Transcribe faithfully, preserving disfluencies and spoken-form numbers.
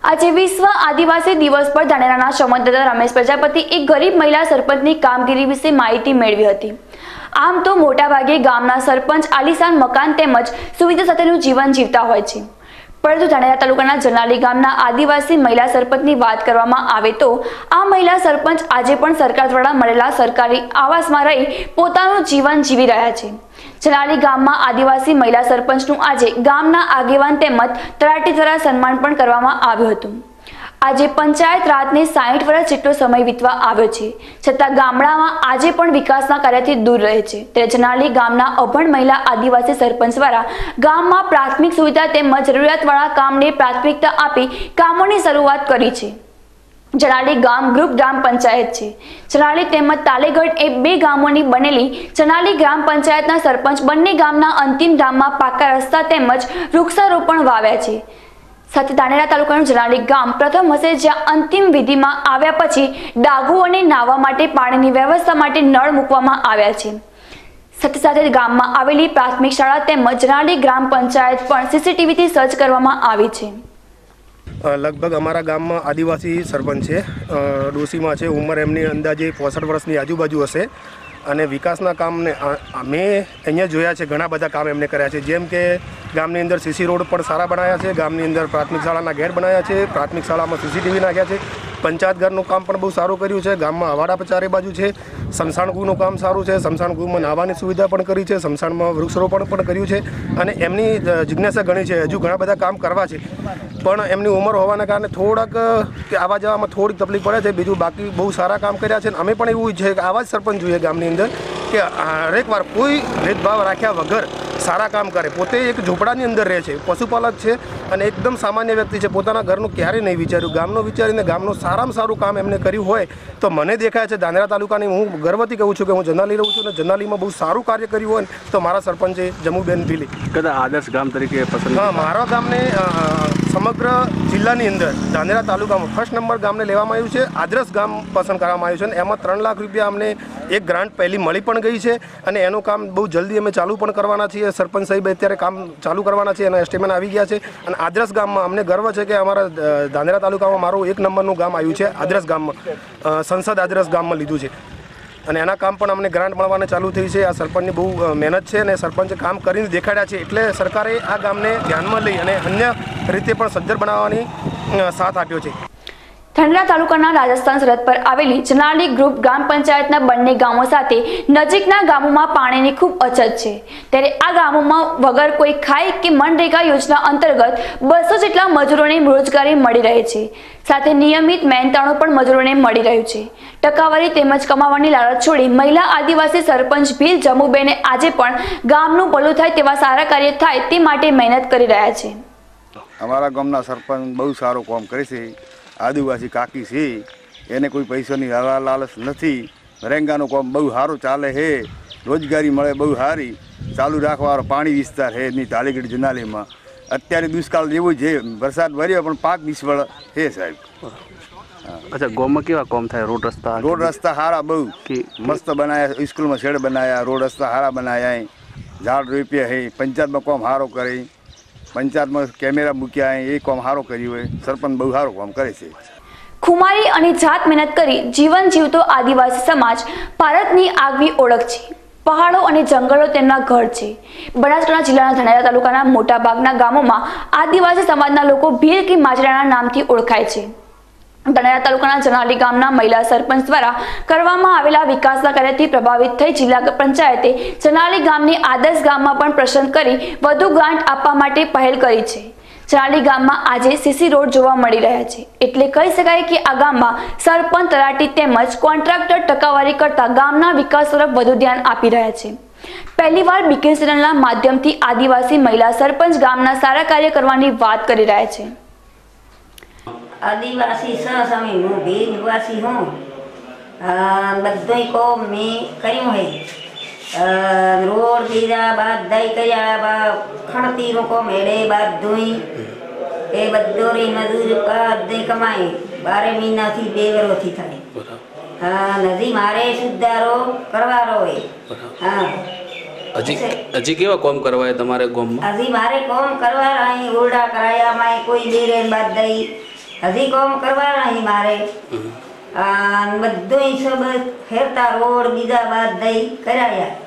આજે વિશ્વ આદિવાસી દિવસ પર ધાનેરાના સંવાદદાતા રમેશ પ્રજાપતિ એક ગરીબ મહિલા સરપંચની કામગીરી વિશે માહિતી મેળવી હતી। આમ તો મોટાભાગે ગામના સરપંચ આલીશાન મકાન તેમજ સુવિધા સાથેનું જીવન જીવતા હોય છે, પરંતુ ધાનેરા તાલુકાના જનાલી ગામના આદિવાસી મહિલા સરપંચની વાત કરવામાં આવે તો આ મહિલા સરપંચ આજે પણ સરકાર દ્વારા મળેલા સરકારી આવાસમાં રહી પોતાનું જીવન જીવી રહ્યા છે। જનાલી ગામમાં આદિવાસી મહિલા સરપંચનું આજે ગામના આગેવાન તેમજ તલાટી દ્વારા સન્માન પણ કરવામાં આવ્યું હતું। આજે પંચાયત રાતને સાઠ વર્ષ જેટલો સમય વીતવા આવ્યો છે, છતાં ગામડામાં આજે પણ વિકાસના કાર્યથી દૂર રહે છે। ત્યારે જનાલી ગામના અભણ મહિલા આદિવાસી સરપંચ દ્વારા ગામમાં પ્રાથમિક સુવિધા તેમજ જરૂરિયાતવાળા કામને પ્રાથમિકતા આપી કામોની શરૂઆત કરી છે। જનાલી ગામ ગ્રુપ ગ્રામ પંચાયત છે। જનાલી તેમજ તાલેગઢ એ બે ગામોની બનેલી જનાલી ગ્રામ પંચાયતના સરપંચ બંને ગામના અંતિમ ધામમાં પાકા રસ્તા તેમજ વૃક્ષારોપણ વાવ્યા છે। સાથે ધાનેરા તાલુકાનું જનાલી ગામ પ્રથમ હશે જ્યાં અંતિમ વિધિમાં આવ્યા પછી ડાઘુઓને નાહવા માટે પાણીની વ્યવસ્થા માટે નળ મૂકવામાં આવ્યા છે। સાથે સાથે ગામમાં આવેલી પ્રાથમિક શાળા તેમજ જનાલી ગ્રામ પંચાયત પણ સીસીટીવીથી સજ્જ કરવામાં આવી છે। लगभग अमरा गाम में आदिवासी सरपंच है, डोसी में है, उमर एमनी अंदाजे पैंसठ वर्षनी आजूबाजू हशे અને વિકાસના કામને મેં અહીંયા જોયા છે। ઘણા બધા કામ એમને કર્યા છે, જેમ કે ગામની અંદર સીસી રોડ પણ સારા બનાવ્યા છે, ગામની અંદર પ્રાથમિક શાળાના ગેટ બનાવ્યા છે, પ્રાથમિક શાળામાં સીસીટીવી નાખ્યા છે, પંચાયત ઘરનું કામ પણ બહુ સારું કર્યું છે, ગામમાં અવાડા ચારે બાજુ છે, સ્મશાનગૃહનું કામ સારું છે, સ્મશાનગૃહમાં નાહવાની સુવિધા પણ કરી છે, સ્મશાનમાં વૃક્ષારોપણ પણ કર્યું છે અને એમની જિજ્ઞાસા ઘણી છે, હજુ ઘણા બધા કામ કરવા છે, પણ એમની ઉંમર હોવાના કારણે થોડાક આવવા જવામાં થોડીક તકલીફ પડે છે। બીજું બાકી બહુ સારા કામ કર્યા છે। અમે પણ એવું છે કે આવા જ સરપંચ જોઈએ ગામની અંદર કે હરેક વાર કોઈ ભેદભાવ રાખ્યા વગર સારા કામ કરે। પોતે એક ઝૂંપડાની અંદર રહે છે, પશુપાલક છે અને એકદમ સામાન્ય વ્યક્તિ છે, પોતાના ઘરનું ક્યારેય નહીં વિચાર્યું, ગામનું વિચારીને ગામનું સારામાં સારું કામ એમને કર્યું હોય તો મને દેખાય છે ધાનેરા તાલુકાની હું ગર્વથી કહું છું કે હું જનાલી રહું છું અને જનાલીમાં બહુ સારું કાર્ય કર્યું હોય ને તો મારા સરપંચે જમુબેન ભીલી કદાચ આદર્શ ગામ તરીકે પસંદ। હા, મારા ગામને સમગ્ર જિલ્લાની અંદર ધાનેરા તાલુકામાં ફર્સ્ટ નંબર ગામને લેવામાં આવ્યું છે, આદર્શ ગામ પસંદ કરવામાં આવ્યું છે અને એમાં ત્રણ લાખ રૂપિયા અમને એક ગ્રાન્ટ પહેલી મળી પણ ગઈ છે અને એનું કામ બહુ જલ્દી અમે ચાલુ પણ કરવાના છીએ। સરપંચ સાહેબ અત્યારે કામ ચાલુ કરવાના છે, એના એસ્ટિમેટ આવી ગયા છે અને આદર્શ ગામમાં અમને ગર્વ છે કે અમારા ધાનેરા તાલુકામાં મારું એક નંબરનું ગામ આવ્યું છે। આદર્શ ગામમાં સંસદ આદર્શ ગામમાં લીધું છે અને એના કામ પણ અમને ગ્રાન્ટ મળવાને ચાલુ થઈ છે। આ સરપંચની બહુ મહેનત છે અને સરપંચે કામ કરીને દેખાડ્યા છે, એટલે સરકારે આ ગામને ધ્યાનમાં લઈ અને અન્ય રીતે પણ સજ્જડ બનાવવાની સાથ આપ્યો છે। ધાનેરા તાલુકાના રાજસ્થાન સરહદ પર આવેલી જનાલી ગ્રુપ ગ્રામ પંચાયતના બંને ગામો સાથે નજીકના ગામોમાં પાણીની ખૂબ અછત છે, ત્યારે આ ગામોમાં વગર કોઈ ખાઈ કે મનરેગા યોજના અંતર્ગત બસો જેટલા મજૂરોને રોજગારી મળી રહે છે, સાથે નિયમિત મહેનતાણું પણ મજૂરોને મળી રહ્યું છે। ટકાવારી તેમજ કમાવાની લાલચ છોડી મહિલા આદિવાસી સરપંચ ભીલ જમુબેને આજે પણ ગામનું ભલું થાય તેવા સારા કાર્ય થાય તે માટે મહેનત કરી રહ્યા છે। અમારા ગામના સરપંચ બહુ સારું કામ કરે છે। આદિવાસી કાકી છે, એને કોઈ પૈસાની લાલચ નથી, રેંગાનું કામ બહુ સારું ચાલે છે, રોજગારી મળે બહુ સારી, ચાલુ રાખવાનો પાણી વિસ્તાર છે એની તાલીગઢ જનાલીમાં અત્યારે દુષ્કાળ જેવું છે, વરસાદ વર્યો પણ પાક નિષ્ફળ છે સાહેબ। અચ્છા, ગામમાં કેવા કામ થાય? રોડ રસ્તા રોડ રસ્તા સારા બહુ મસ્ત બનાવ્યા, સ્કૂલમાં શેડ બનાવ્યા, રોડ રસ્તા સારા બનાવ્યા, ઝાડ રોપ્યા છે, પંચાયતમાં કામ સારો કરે, પંચાયતમાં કેમેરા મૂક્યા એ કામ સારો કર્યું હોય, સરપંચ બહુ સારું કામ કરે છે। ખુમારી અને જાત મહેનત કરી જીવન જીવતો આદિવાસી સમાજ ભારતની આગવી ઓળખ છે। પહાડો અને જંગલો તેમના ઘર છે। બનાસકાંઠા જિલ્લાના ધાનેરા તાલુકાના મોટા ભાગના ગામોમાં આદિવાસી સમાજના લોકો ભીલ કે માજરાના નામથી ઓળખાય છે। ધાનેરા તાલુકાના જનાલી ગામના મહિલા સરપંચ દ્વારા કરવામાં આવેલા વિકાસના કાર્યથી પ્રભાવિત થઈ જિલ્લા પંચાયતે જનાલી ગામની આદર્શ ગામમાં પણ પસંદ કરી વધુ ગ્રાન્ટ આપવા માટે પહેલ કરી છે। જનાલી ગામમાં આજે સીસી રોડ જોવા મળી રહ્યા છે, એટલે કહી શકાય કે આ ગામમાં સરપંચ તલાટી તેમજ કોન્ટ્રાક્ટર ટકાવારી કરતા ગામના વિકાસ તરફ વધુ ધ્યાન આપી રહ્યા છે। પહેલીવાર બીકે ચેનલના માધ્યમથી આદિવાસી મહિલા સરપંચ ગામના સારા કાર્ય કરવાની વાત કરી રહ્યા છે। आदिवासी समी हूँ भील निवासी हूँ, बधाई को मैं करूँ है रोड दीदा बधाई कया खड़ती को मेरे बधुई ए बदोरी मजूर बधाई कमाए बारे महीना थी बेवरो थी थाय। हाँ, नदी मारे सुधारो करवारो है। हाँ, हजी हजी केवा काम करवाए तुम्हारे गाम में? हजी मारे काम करवा रही, ओरडा कराया मैं कोई बेरे बधाई હજી કોમ કરવા નહીં મારે બધું સબ ફેરતા રોડ બીજા બાદ દઈ કરાયા